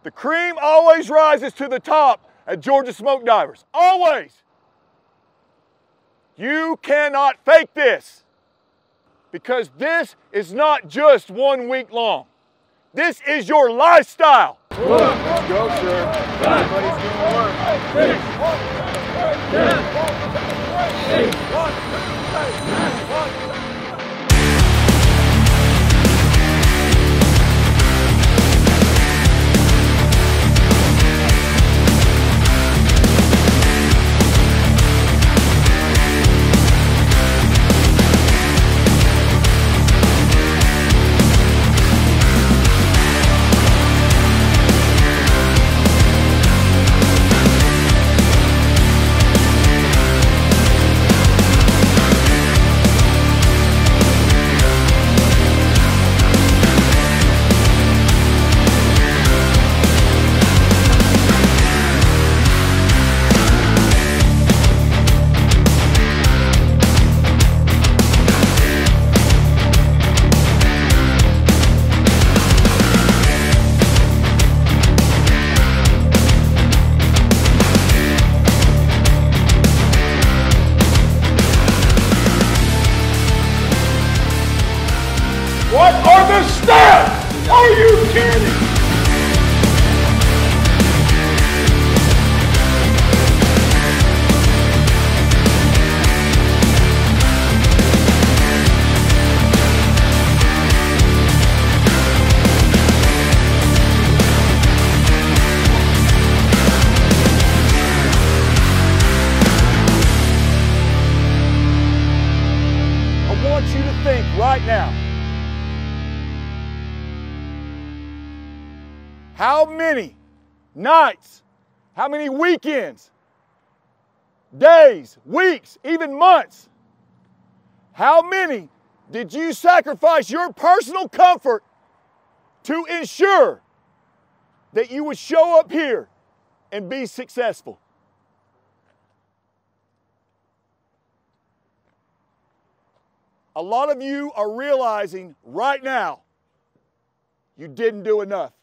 The cream always rises to the top at Georgia Smoke Divers. Always. You cannot fake this, because this is not just 1 week long. This is your lifestyle. Let's go, sir. Everybody's doing work. 6, 10, 8, 1, 1. What are the steps? Are you kidding? I want you to think right now. How many nights, how many weekends, days, weeks, even months, how many did you sacrifice your personal comfort to ensure that you would show up here and be successful? A lot of you are realizing right now you didn't do enough.